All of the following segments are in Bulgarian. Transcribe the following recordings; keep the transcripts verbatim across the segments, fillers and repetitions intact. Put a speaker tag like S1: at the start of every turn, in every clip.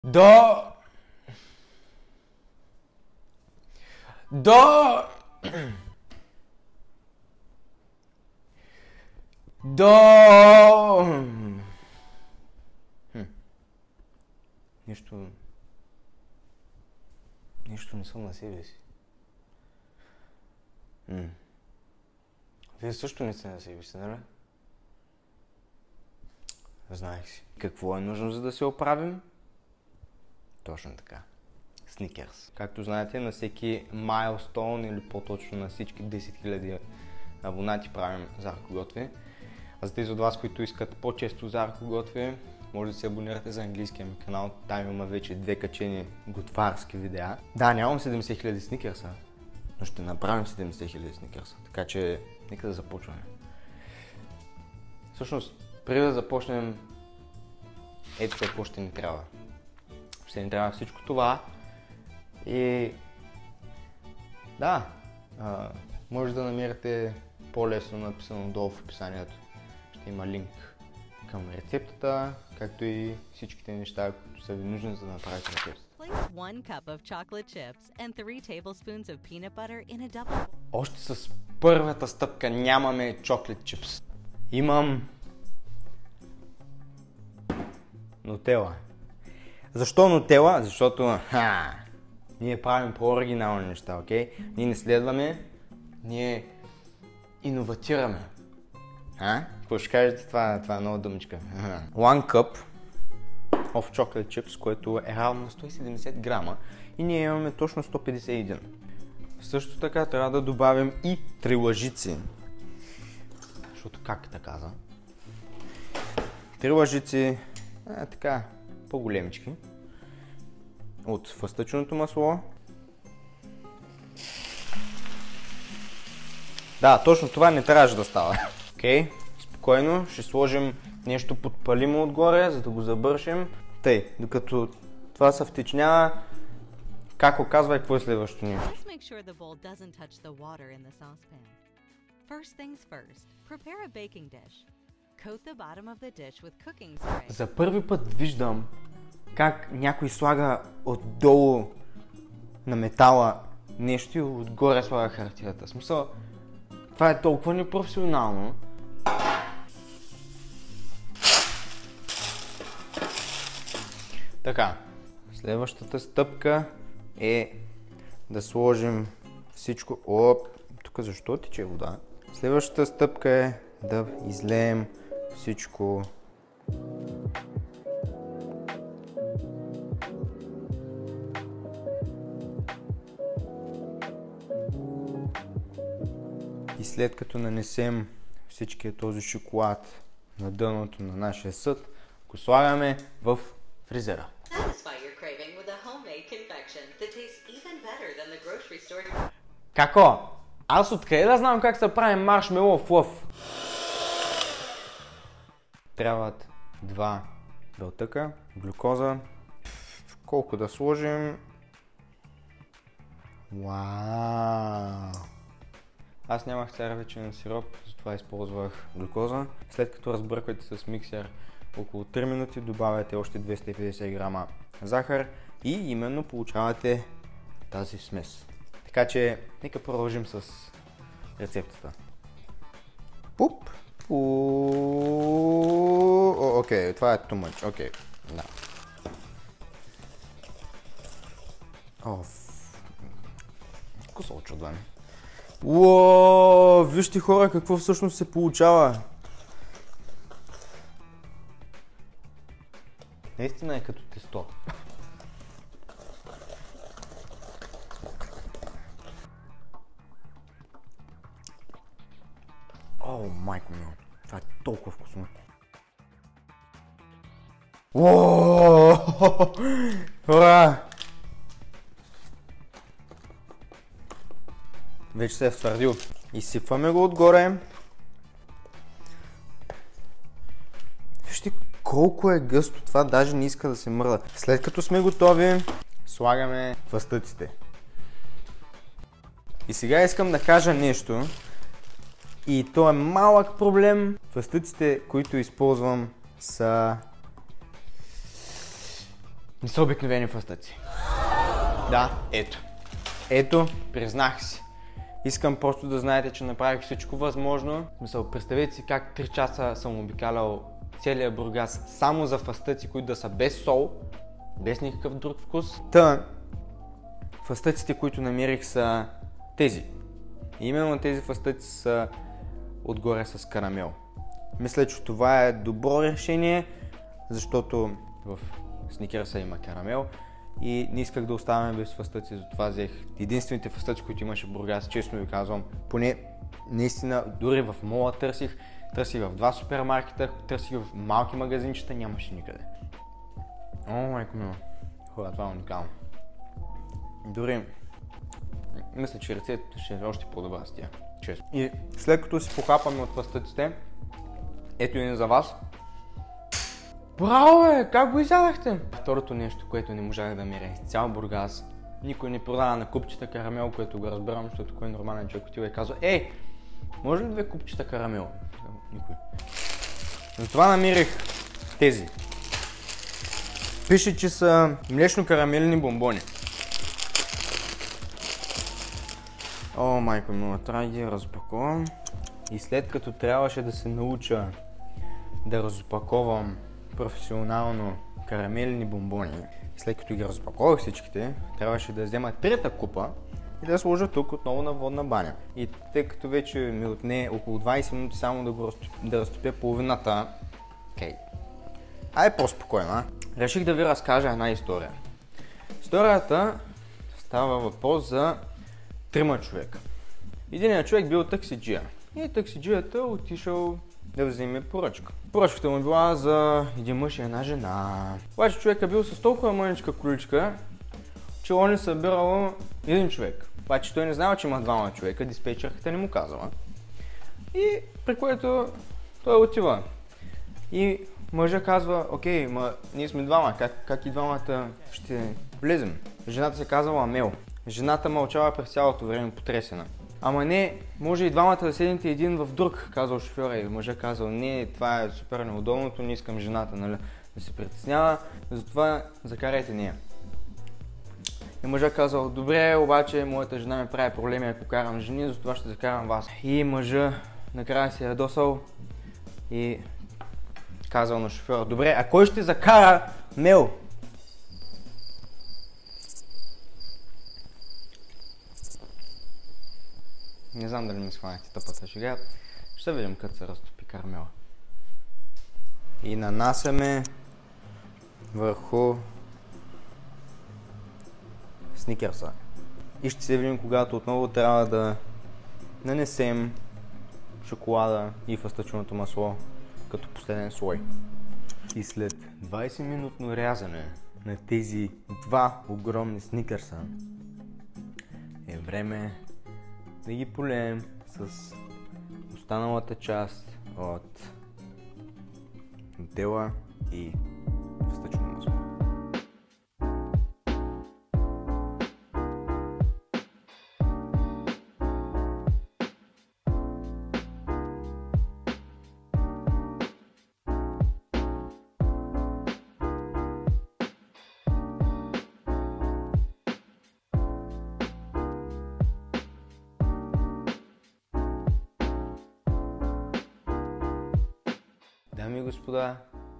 S1: До... До... До... Хм. Нищо... Нищо не съм на себе си. М. Вие също не сте на себе си, нали? Знаех си. Какво е нужно, за да се оправим? Точно така. Сникерс. Както знаете, на всеки майлстоун или по-точно на всички десет хиляди абонати правим Зарко Готви. А за тези от вас, които искат по-често Зарко Готви, може да се абонирате за английския ми канал. Там има вече две качени готварски видеа. Да, нямам седемдесет хиляди сникерса, но ще направим седемдесет хиляди сникерса. Така че, нека да започваме. Всъщност, преди да започнем, ето какво ще ни трябва. Ще ни трябва всичко това и да, а, може да намерите по-лесно написано долу в описанието. Ще има линк към рецептата, както и всичките неща, които са ви нужни, за да направите рецептата. Още с първата стъпка нямаме чоклет чипс. Имам нутела. Защо нутела? Защото ха, ние правим по-оригинални неща, окей? Okay? Ние не следваме, ние иноватираме. А? Какво ще кажете? Това, това е много думичка. One cup of chocolate chips, което е равно на сто и седемдесет грама и ние имаме точно сто петдесет и един. Също така трябва да добавим и три лъжици. Защото как да каза? Три лъжици, а, така, по-големички, от фъстъчното масло. Да, точно това не трябваше да става. Окей, okay, спокойно, ще сложим нещо подпалимо отгоре, за да го забършим. Тъй, докато това се втечнява, как оказва и какво е следващото нещо. За първи път виждам как някой слага отдолу на метала нещо и отгоре слага хартията. В смисъл, това е толкова непрофесионално. Така, следващата стъпка е да сложим всичко... Оп, тук защо тече вода? Следващата стъпка е да излеем всичко. И след като нанесем всичкия този шоколад на дъното на нашия съд, го слагаме в фризера. Како? Аз откъде да знам как се прави маршмелоу флъф? Трябват два белтъка, глюкоза. Колко да сложим? Вау! Аз нямах царевичен сироп, затова използвах глюкоза. След като разбърквате с миксер около три минути, добавяте още двеста и петдесет грама захар и именно получавате тази смес. Така че, нека продължим с рецептата. Пуп! Окей, това е too much. Окей, да. Какво се очудваме? Уоо, вижте хора какво всъщност се получава. Наистина е като тесто. О, майко ми, това е толкова вкусно. Уоо, ура! Вече се е втвърдил. Изсипваме го отгоре. Вижте колко е гъсто, това даже не иска да се мърда. След като сме готови, слагаме фъстъците. И сега искам да кажа нещо. И то е малък проблем. Фъстъците, които използвам, са Не са обикновени фъстъци. Да, ето. Ето, признах си. Искам просто да знаете, че направих всичко възможно. Мисъл, представете си как три часа съм обикалял целия Бургас само за фъстъци, които да са без сол, без никакъв друг вкус. Та, фъстъците, които намерих, са тези. И именно тези фъстъци са отгоре с карамел. Мисля, че това е добро решение, защото в сникерса има карамел и не исках да оставяме без фъстъци, затова взех единствените фъстъци, които имаше в Бургас, честно ви казвам. Поне наистина, дори в мола търсих, търсих в два супермаркета, търсих в малки магазинчета, нямаше никъде. О, майко мило. Хора, това е уникално. Дори мисля, че рецептата ще е още по-добра с тя, честно. И след като си похапаме от фъстъците, ето един за вас. Браво, бе! Как го изядахте? Второто нещо, което не можах да меря из цял Бургас, никой не продава на купчета карамел, което го разбирам, защото кой нормален човек отива и казва: ей, може ли две купчета карамел? Никой. Затова намерих тези. Пише, че са млечно-карамелни бомбони. О, майко мила, трябва да ги разпаковам. И след като трябваше да се науча да разопаковам професионално карамелни бомбони, след като ги разопаковах всичките, трябваше да взема трета купа и да сложа тук отново на водна баня. И тъй като вече ми отне около двайсет минути само да, го разтопя, да разтопя половината, окей, ай по-спокойно, а? Реших да ви разкажа една история. Историята става въпрос за трима човека. Единият човек бил таксиджия и таксиджията отишъл да вземе поръчка. Поръчката му била за един мъж и една жена. Обаче човека бил с толкова мъничка количка, че он е събирал един човек. Обаче той не знал, че има двама човека, диспетчерката не му казала. И при което той отива. И мъжа казва: окей, ма ние сме двама, как, как и двамата ще влезем? Жената се казва Амел. Жената мълчава през цялото време, потресена. Ама не, може и двамата да седнете един в друг, казал шофьора, и мъжа казал: не, това е супер неудобното, не искам жената, нали, да се притеснява, затова закарайте нея. И мъжа казал: добре, обаче моята жена ми прави проблеми, ако карам жени, затова ще закарам вас. И мъжа накрая се ядосал и казал на шофьора: добре, а кой ще закара Мел? Не знам дали ми схванахте тъпата шега. Ще видим като се разтопи карамела. И нанасяме върху сникерса. И ще се видим, когато отново трябва да нанесем шоколада и фъстъчното масло като последен слой. И след двайсет минутно рязане на тези два огромни сникерса е време да ги полеем с останалата част от нутела и фъстъчно масло. Дами и господа,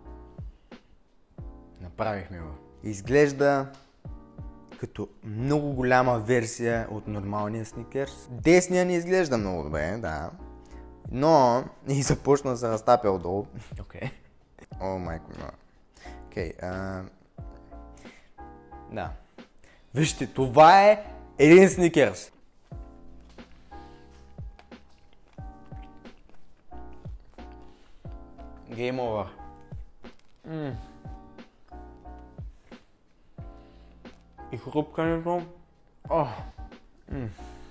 S1: направихме го. Изглежда като много голяма версия от нормалния сникерс. Десния не изглежда много добре, да. Но и започна да се разтапя отдолу. Окей. Okay. О, майко мила. Окей. Да. Вижте, това е един сникерс. Game over. Mm. И хрупкането. Oh. Mm.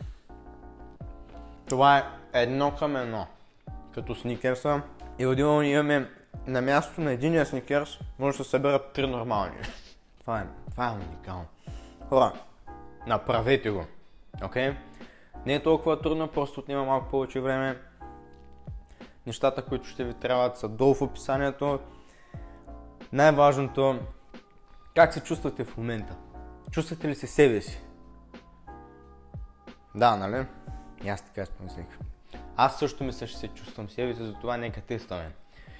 S1: Това е едно към едно. Като сникерса. И отделно имаме на мястото на единия сникерс, може да се съберат три нормални. Това е, това е уникално. Хора, направете го. Окей? Okay? Не е толкова трудно, просто отнема малко повече време. Нещата, които ще ви трябват, са долу в описанието. Най-важното Как се чувствате в момента? Чувствате ли се себе си? Да, нали? И аз така спомислих. Аз също мисля, че се чувствам себе си, затова нека тестваме.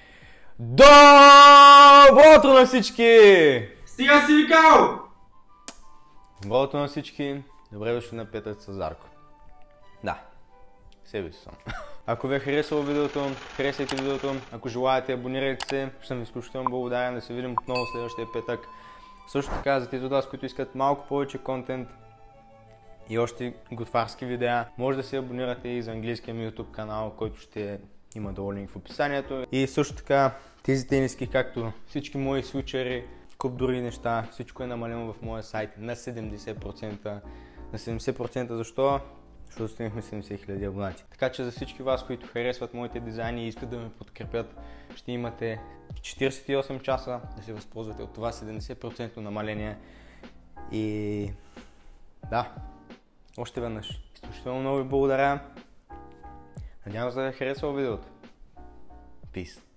S1: Добро утро на всички!
S2: Стига си викал!
S1: Добро утро на всички! Добре дошли на Петър с Зарко. Да, себе си съм. Ако ви е харесало видеото, харесайте видеото. Ако желаете, абонирайте се. Ще съм изключително благодарен. Да се видим отново следващия петък. Също така, за тези от вас, които искат малко повече контент и още готварски видеа, може да се абонирате и за английския ми YouTube канал, който ще има долу линк в описанието. И също така, тези тениски, както всички мои свичери, куп други неща, всичко е намалено в моя сайт на седемдесет процента. На седемдесет процента защо? Защото станахме седемдесет хиляди абонати. Така че за всички вас, които харесват моите дизайни и искат да ме подкрепят, ще имате четиридесет и осем часа да се възползвате от това седемдесет процента намаление. И да, още веднъж изключително много ви благодаря. Надявам се да ви е харесало видеото. Peace.